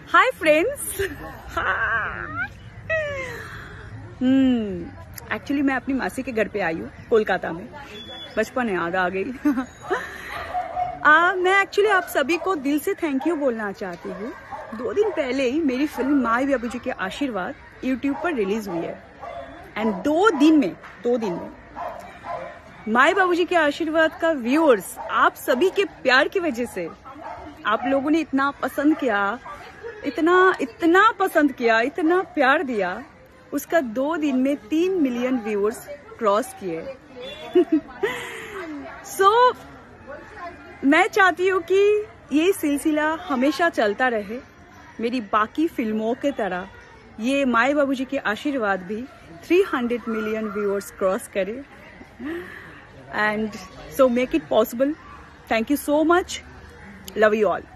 Hi friends. Actually मैं अपनी मासी के घर पे आई हूँ कोलकाता में। बचपन याद आ गई। मैं एक्चुअली आप सभी को दिल से थैंक यू बोलना चाहती हूँ। 2 दिन पहले ही मेरी फिल्म माई बाबूजी के आशीर्वाद यूट्यूब पर रिलीज हुई है एंड 2 दिन में माई बाबूजी के आशीर्वाद का व्यूअर्स आप सभी के प्यार की वजह से आप लोगों ने इतना पसंद किया, इतना पसंद किया, इतना प्यार दिया, उसका 2 दिन में 3 मिलियन व्यूअर्स क्रॉस किए। सो मैं चाहती हूँ कि ये सिलसिला हमेशा चलता रहे। मेरी बाकी फिल्मों के तरह ये माई बाबूजी के आशीर्वाद भी 300 मिलियन व्यूअर्स क्रॉस करे and so make it possible. Thank you so much. Love you all.